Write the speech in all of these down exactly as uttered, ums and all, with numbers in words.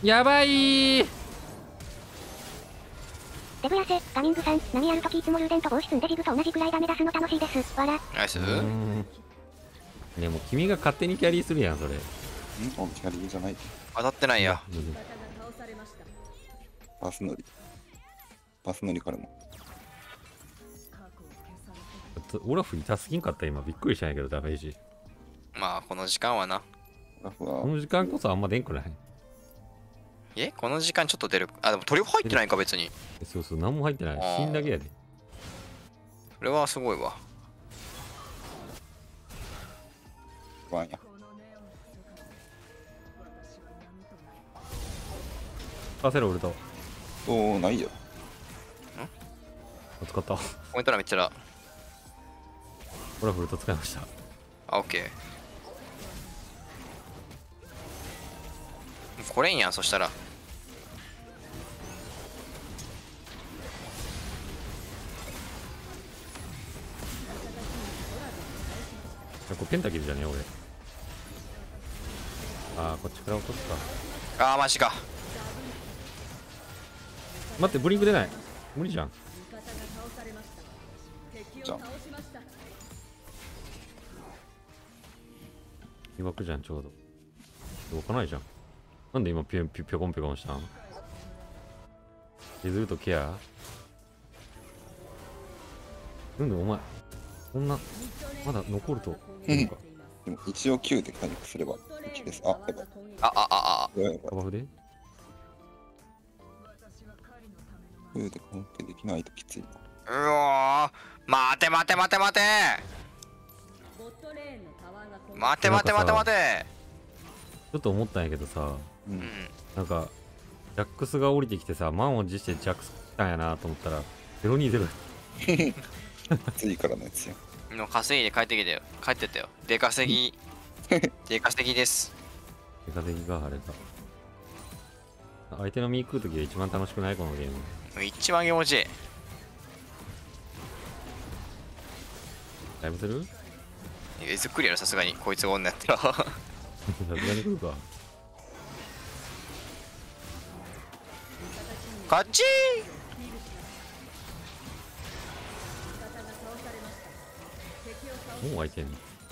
やばいー。 デブ痩せ、ガミングさん、何やるときいつもルーデンと帽子積んでジグと同じくらいダメ出すの楽しいです。わら。 ナイス。 うーんねもう君が勝手にキャリーするやんそれ。 んおキャリーじゃない。 当たってないや。 うんパス乗り。パス乗りからも。 オラフに助けんかった今びっくりしたんやけどダメージ。 まあこの時間はな。 ラフはこの時間こそあんま出んくない？ えこの時間ちょっと出る。あでもトリュフ入ってないんか別に。 えそうそう何も入ってない。 あー死んだけやで。 これはすごいわ。 不安や。 パセロウルト。 おおないよ。 使った。 ポイントラめっちゃだ。 オラフウルト使いました。 あオッケー。これんやんそしたら。 これペンタキルじゃねえ俺。ああこっちから落とすか。 あーマジか。 待ってブリンク出ない。無理じゃん。 じゃあ被爆じゃんちょうど。動かないじゃん。なんで今ピョンピョピョコンピョコンしたん？削るとケア？なんでお前こんなまだ残るといいのか。 でも一応きゅうで回復すればいちです。あ、やばい。 ああああ。 やばいやばい。 カバフできゅうで回復できないときついな。 うわー待て待て待て待て待て待て待て待て。 ちょっと思ったんやけどさ、 う。 うんんなんかジャックスが降りてきてさ満を持してジャックス来たんやなと思ったらゼロにゼロ。 次からのやつよ。 の稼いで帰ってきたよ。帰ってったよ。出稼ぎ出稼ぎです。 手稼ぎがあれか。相手の身食うときが一番楽しくないこのゲーム。 一番気持ちいい。 ライブする？ えずっくりやろさすがにこいつが女やったら。 さすがに来るか。 勝ちもう相手に。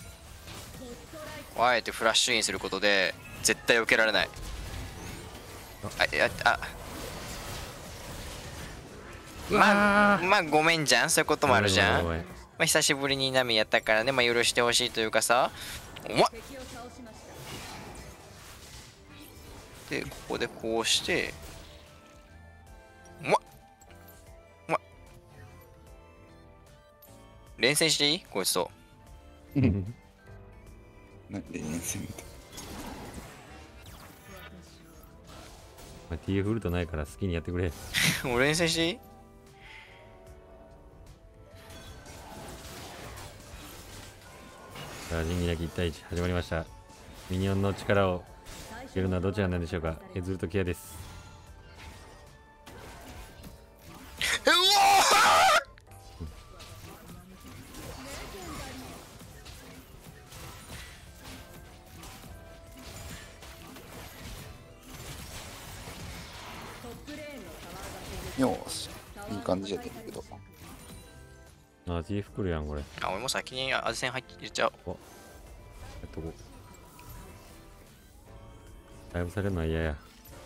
ー。あえてフラッシュインすることで絶対避けられない。あやあまあまあごめんじゃんそういうこともあるじゃん。 ごめんごめんごめん。 まあ、久しぶりにナミやったからね、まあ、許してほしいというかさ。おまっでここでこうしてうまっうまっ連戦していいこいつと。 なんで連戦みたいまあ ティーエフ ウルトないから好きにやってくれ。 俺連戦していい。 さあ仁義なきいち対いち始まりました。ミニオンの力をつけるのはどちらなんでしょうか。エズルトケアです。 うな。よーし。いい感じやってるけど。 あ、ティーエフ 来るやんこれ。 おーあ俺も先にアジセン入って入れちゃう。 やっとこう。ライブされるのは嫌や。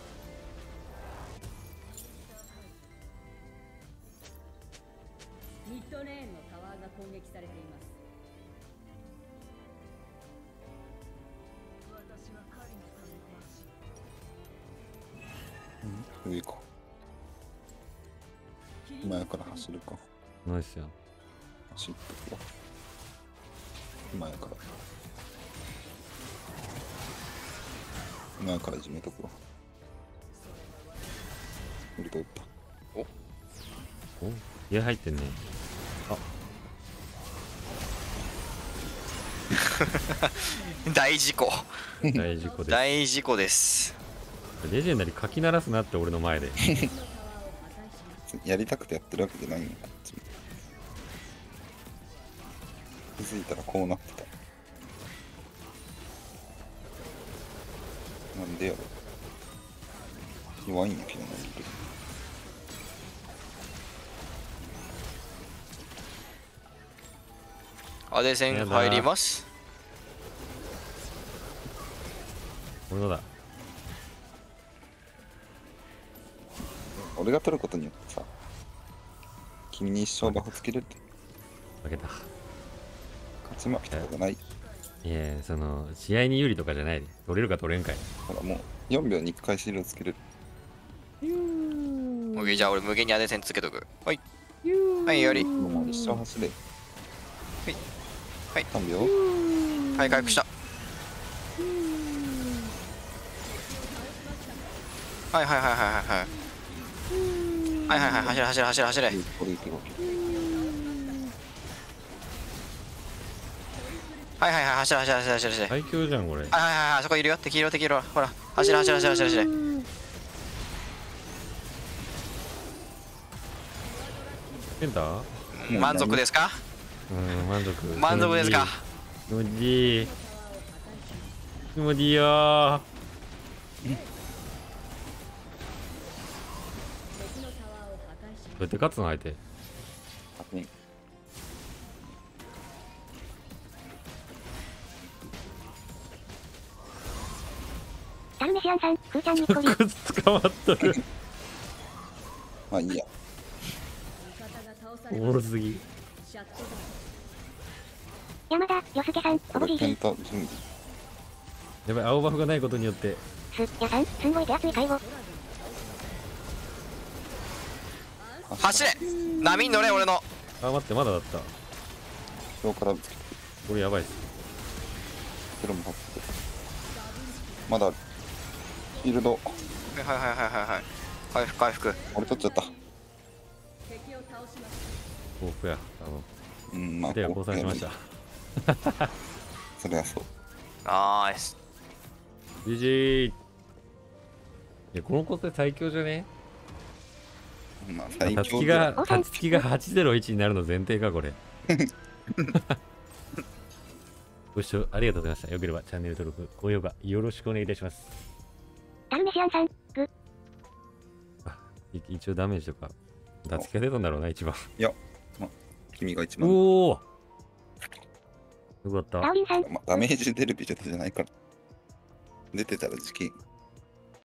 ミッドレーンのタワーが攻撃されています。 うん、上か。前から走るか。 ナイスやん。 走ってくわ。前から。前からいじめとくわ。ウルト打った。 お気合入ってんね。 大事故大事故です。 大事故です。 レジェンダリーかき鳴らすなって俺の前で。 やりたくてやってるわけじゃないんだ。気づいたらこうなってた。なんでやろ。 弱いんやけどな。 アデセン入ります。 俺のだ。 俺が取ることによってさ、君に一生バフつけれるって。 負けた。 勝ち負けとかじゃない。 いや、その、試合に有利とかじゃないで。取れるか取れんかい。 ほらもうよんびょうにいっかいシールドつけれる。 オッケー、じゃあ俺無限にアデセンつけとく。はいはい、やり。 もう一生走れ。 はいはいさんびょう。 はい、回復した。はいはいはいはいはいはいはいはいはい、走れ走れ走れ走れ。 これいけるわけ。 はいはいはい、走れ走れ走れ走れ走れ。 最強じゃん、これ。 はいはいはいはい、そこいるよ。敵いるよ敵いるよ。ほら、走れ走れ走れ走れ走れ。 ペンターうん満足ですか？ うん、満足。 満足ですか？ 気持ちいい。気持ちいいよー。どうやって勝つの相手。 確認。 ダルメシアンさん、ふーちゃんにっこり。 くっ捕まっとる。 まあいいや。 おもろすぎ。 山田、よすけさん、おぼじいじ。 ペンタ準備。 やばい、青バフがないことによって。 す、やさん、すんごい手厚い介護。 走れ波に乗れ俺の。 あ、待って、まだだった。 今日からぶつけてこれやばいっす。 ゼロも発って。まだある。フィールド。 はいはいはいはいはい。回復回復。 俺取っちゃった。 幸福や、多分。 うん、まあ、 手がこう降参しました。 それはそう。 ナイス。 ジージー。いや、この子って最強じゃね？ まあ、最強たつきが、たつきがはちゼロいちになるの前提か、これ。ご視聴ありがとうございました。よければチャンネル登録、高評価よろしくお願いいたします。 ダルメシアンさん、グ。 あ、い一応ダメージとか、たつきが出たんだろうな、一番。 いや、まあ、君が一番。 おおよかった。 ダオリンさん、 まあ、ダメージ出るビジェットじゃないから。出てたら事件。